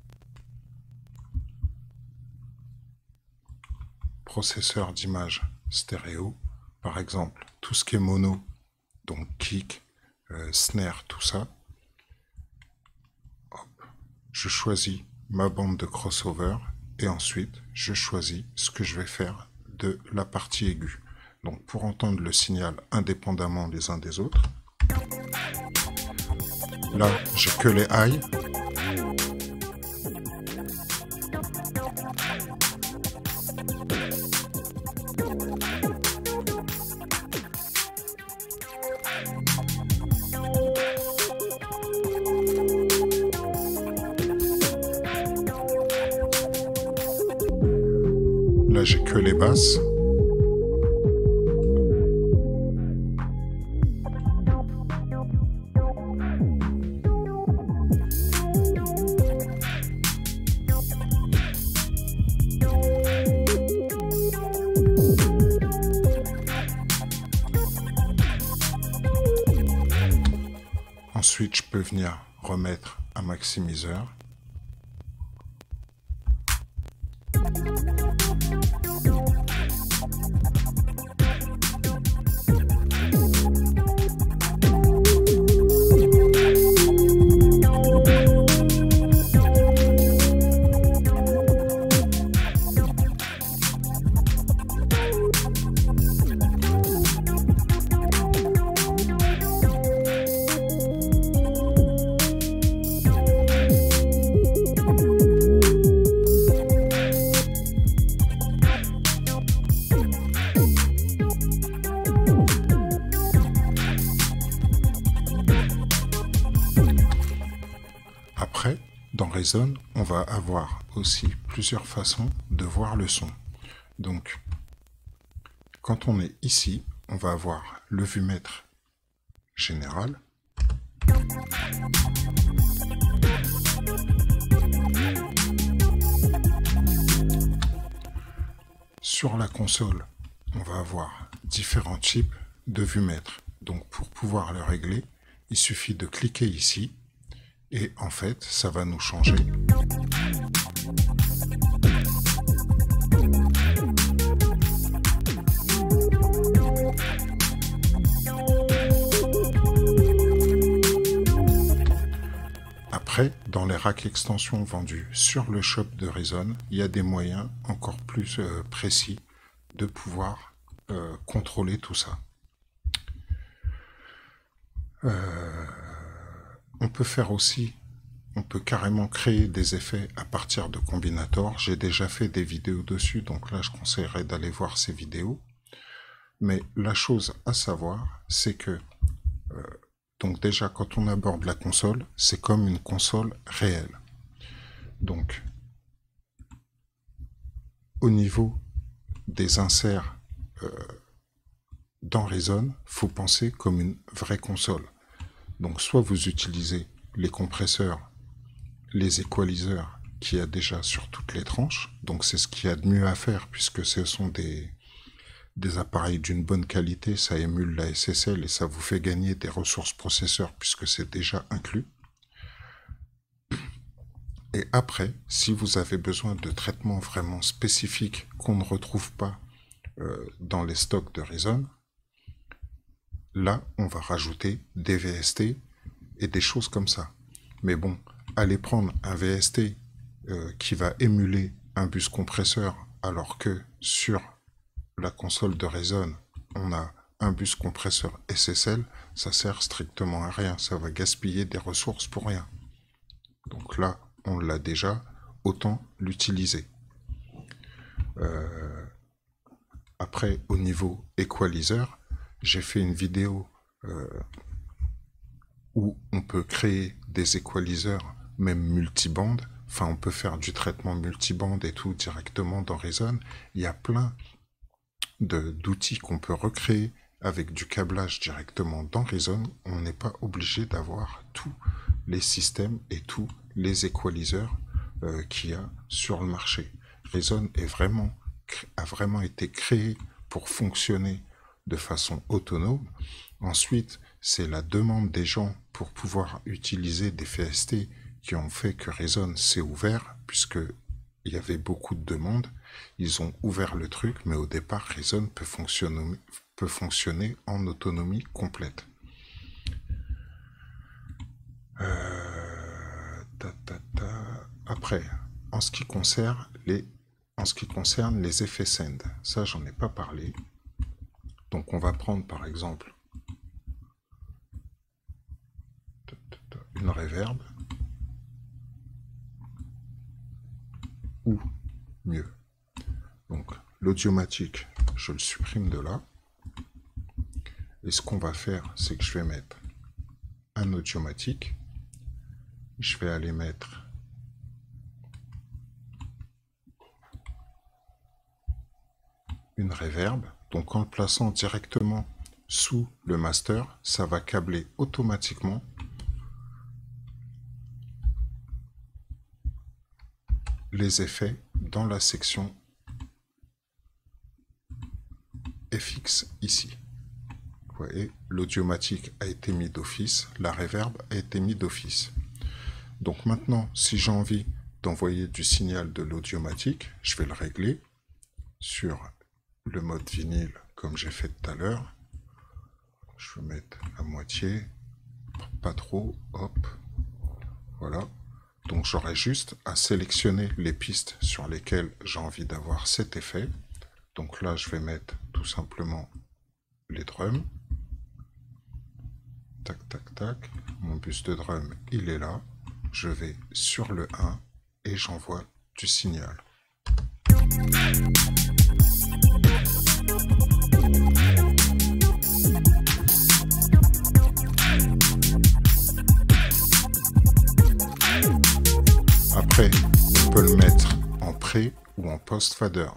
processeur d'image stéréo, par exemple tout ce qui est mono, donc kick, euh, snare, tout ça. Hop. Je choisis ma bande de crossover et ensuite je choisis ce que je vais faire de la partie aiguë. Donc pour entendre le signal indépendamment les uns des autres, là j'ai que les highs. Là j'ai que les basses. Ensuite, je peux venir remettre un maximiseur. Après, dans Reason, on va avoir aussi plusieurs façons de voir le son. Donc, quand on est ici, on va avoir le vumètre général. Sur la console, on va avoir différents types de vumètres. Donc, pour pouvoir le régler, il suffit de cliquer ici. Et en fait, ça va nous changer. Après, dans les racks extensions vendus sur le shop de Reason, il y a des moyens encore plus euh, précis de pouvoir euh, contrôler tout ça. Euh... On peut faire aussi, on peut carrément créer des effets à partir de combinators. J'ai déjà fait des vidéos dessus, donc là je conseillerais d'aller voir ces vidéos. Mais la chose à savoir, c'est que, euh, donc déjà quand on aborde la console, c'est comme une console réelle. Donc, au niveau des inserts euh, dans Reason, il faut penser comme une vraie console. Donc soit vous utilisez les compresseurs, les équaliseurs qu'il y a déjà sur toutes les tranches, donc c'est ce qu'il y a de mieux à faire puisque ce sont des, des appareils d'une bonne qualité, ça émule la S S L et ça vous fait gagner des ressources processeurs puisque c'est déjà inclus. Et après, si vous avez besoin de traitements vraiment spécifiques qu'on ne retrouve pas euh, dans les stocks de Reason, là, on va rajouter des V S T et des choses comme ça. Mais bon, aller prendre un V S T euh, qui va émuler un bus compresseur alors que sur la console de Reason, on a un bus compresseur S S L, ça sert strictement à rien. Ça va gaspiller des ressources pour rien. Donc là, on l'a déjà, autant l'utiliser. Euh, après, au niveau équaliseur, j'ai fait une vidéo euh, où on peut créer des équaliseurs, même multibandes. Enfin, on peut faire du traitement multibande et tout directement dans Reason. Il y a plein d'outils qu'on peut recréer avec du câblage directement dans Reason. On n'est pas obligé d'avoir tous les systèmes et tous les équaliseurs euh, qu'il y a sur le marché. Reason est vraiment, a vraiment été créé pour fonctionner de façon autonome. Ensuite, c'est la demande des gens pour pouvoir utiliser des F S T qui ont fait que Reason s'est ouvert, puisque il y avait beaucoup de demandes. Ils ont ouvert le truc, mais au départ, Reason peut fonctionner, peut fonctionner en autonomie complète. Euh, ta, ta, ta. Après, en ce qui concerne les, en ce qui concerne les effets send, ça j'en ai pas parlé. Donc on va prendre par exemple une reverb, ou mieux. Donc l'audiomatique, je le supprime de là. Et ce qu'on va faire, c'est que je vais mettre un audiomatique. Je vais aller mettre une reverb. Donc en le plaçant directement sous le master, ça va câbler automatiquement les effets dans la section F X ici. Vous voyez, l'audiomatique a été mis d'office, la reverb a été mis d'office. Donc maintenant, si j'ai envie d'envoyer du signal de l'audiomatique, je vais le régler sur le mode vinyle comme j'ai fait tout à l'heure. Je vais mettre à moitié, pas trop, hop, voilà. Donc j'aurai juste à sélectionner les pistes sur lesquelles j'ai envie d'avoir cet effet. Donc là, je vais mettre tout simplement les drums. Tac, tac, tac. Mon bus de drum, il est là. Je vais sur le un et j'envoie du signal. Après, on peut le mettre en pré ou en post-fader.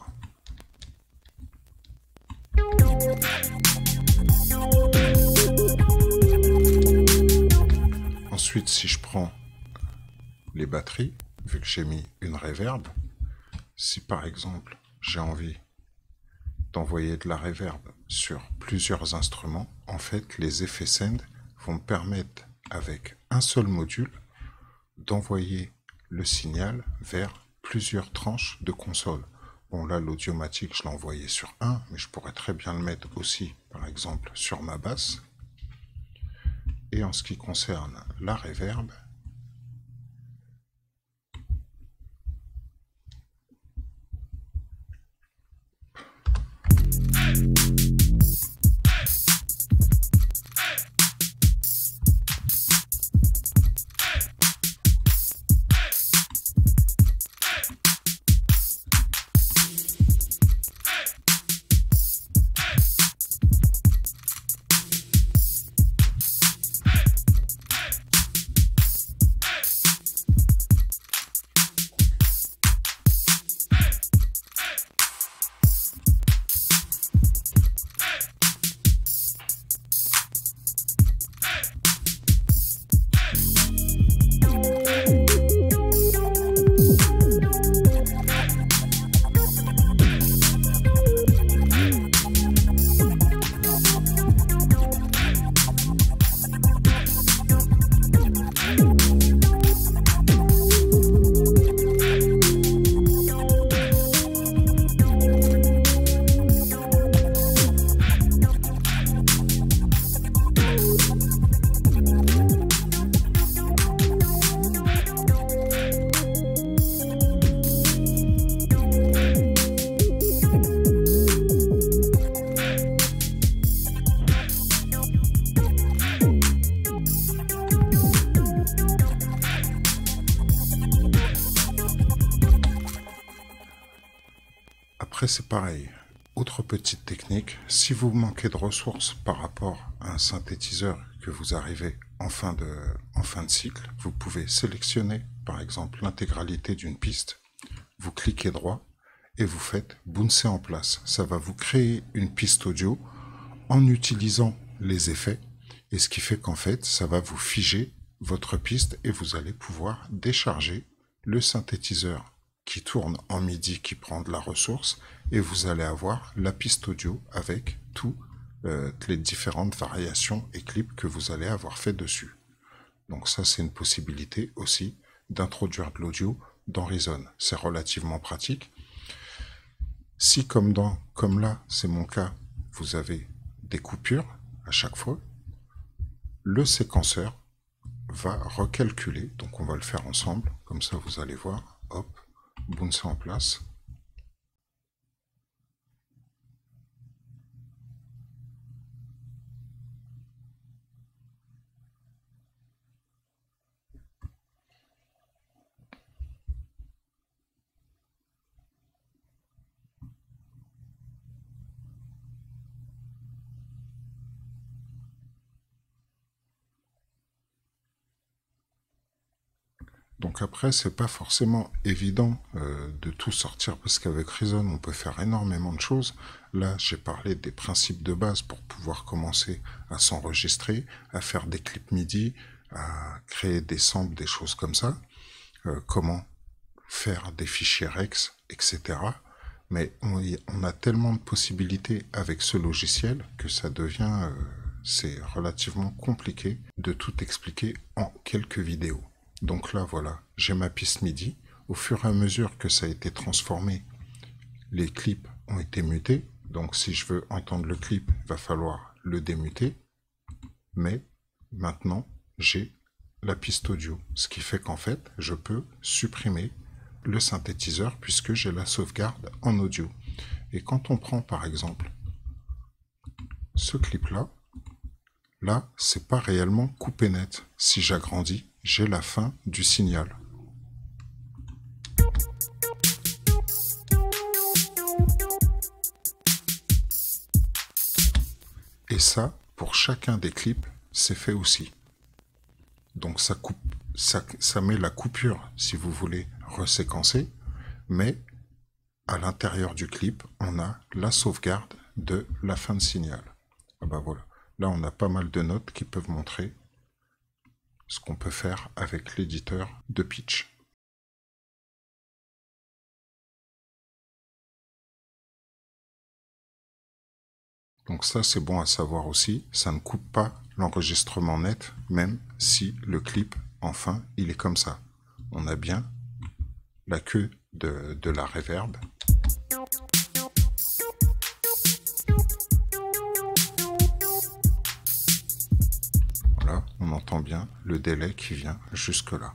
Ensuite, si je prends les batteries, vu que j'ai mis une reverb, si par exemple j'ai envie d'envoyer de la reverb sur plusieurs instruments, en fait les effets send vont me permettre avec un seul module d'envoyer le signal vers plusieurs tranches de console. Bon là l'audiomatique je l'ai envoyé sur un, mais je pourrais très bien le mettre aussi par exemple sur ma basse. Et en ce qui concerne la reverb, après c'est pareil. Autre petite technique, si vous manquez de ressources par rapport à un synthétiseur que vous arrivez en fin de, en fin de cycle, vous pouvez sélectionner par exemple l'intégralité d'une piste, vous cliquez droit et vous faites bouncer en place. Ça va vous créer une piste audio en utilisant les effets, et ce qui fait qu'en fait ça va vous figer votre piste et vous allez pouvoir décharger le synthétiseur qui tourne en MIDI, qui prend de la ressource, et vous allez avoir la piste audio avec tous euh, les différentes variations et clips que vous allez avoir fait dessus. Donc ça, c'est une possibilité aussi d'introduire de l'audio dans Reason. C'est relativement pratique. Si comme, dans, comme là, c'est mon cas, vous avez des coupures à chaque fois, le séquenceur va recalculer. Donc on va le faire ensemble, comme ça vous allez voir. Hop, boum, c'est en place. Donc après, c'est pas forcément évident euh, de tout sortir parce qu'avec Reason, on peut faire énormément de choses. Là, j'ai parlé des principes de base pour pouvoir commencer à s'enregistrer, à faire des clips MIDI, à créer des samples, des choses comme ça. Euh, comment faire des fichiers Rex, et cetera. Mais on, on a tellement de possibilités avec ce logiciel que ça devient, euh, c'est relativement compliqué de tout expliquer en quelques vidéos. Donc là, voilà, j'ai ma piste MIDI. Au fur et à mesure que ça a été transformé, les clips ont été mutés. Donc si je veux entendre le clip, il va falloir le démuter. Mais maintenant, j'ai la piste audio. Ce qui fait qu'en fait, je peux supprimer le synthétiseur puisque j'ai la sauvegarde en audio. Et quand on prend par exemple ce clip-là, là, c'est pas réellement coupé net. Si j'agrandis, j'ai la fin du signal. Et ça, pour chacun des clips, c'est fait aussi. Donc ça, coupe, ça, ça met la coupure, si vous voulez, reséquencer, mais à l'intérieur du clip, on a la sauvegarde de la fin de signal. Ah ben voilà. Là, on a pas mal de notes qui peuvent montrer ce qu'on peut faire avec l'éditeur de pitch. Donc ça, c'est bon à savoir aussi. Ça ne coupe pas l'enregistrement net, même si le clip, enfin, il est comme ça. On a bien la queue de, de la reverb. Voilà, on entend bien le délai qui vient jusque là.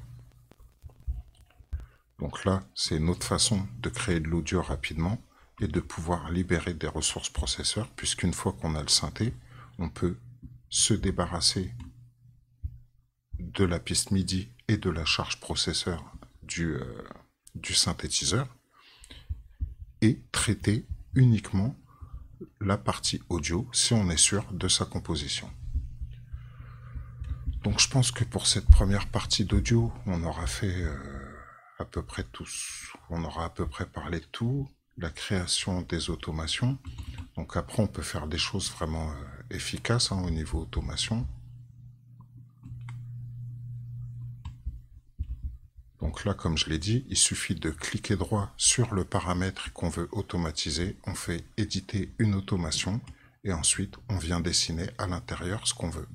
Donc là, c'est une autre façon de créer de l'audio rapidement et de pouvoir libérer des ressources processeurs, puisqu'une fois qu'on a le synthé, on peut se débarrasser de la piste MIDI et de la charge processeur du, euh, du synthétiseur et traiter uniquement la partie audio si on est sûr de sa composition. Donc je pense que pour cette première partie d'audio, on aura fait euh, à peu près tout, on aura à peu près parlé de tout, la création des automations. Donc après on peut faire des choses vraiment euh, efficaces hein, au niveau automation. Donc là, comme je l'ai dit, il suffit de cliquer droit sur le paramètre qu'on veut automatiser. On fait éditer une automation et ensuite on vient dessiner à l'intérieur ce qu'on veut.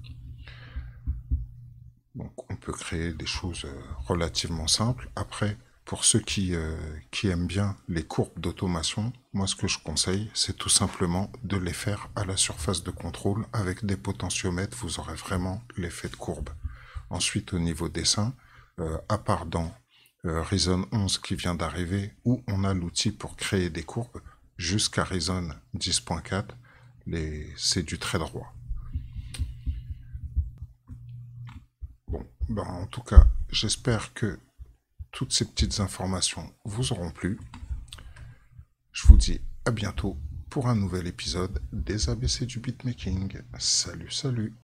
Donc on peut créer des choses relativement simples. Après, pour ceux qui, euh, qui aiment bien les courbes d'automation, moi ce que je conseille, c'est tout simplement de les faire à la surface de contrôle avec des potentiomètres. Vous aurez vraiment l'effet de courbe. Ensuite, au niveau dessin, euh, à part dans euh, Reason onze qui vient d'arriver, où on a l'outil pour créer des courbes, jusqu'à Reason dix point quatre, c'est du trait droit. Bon, ben en tout cas, j'espère que toutes ces petites informations vous auront plu. Je vous dis à bientôt pour un nouvel épisode des A B C du beatmaking. Salut, salut!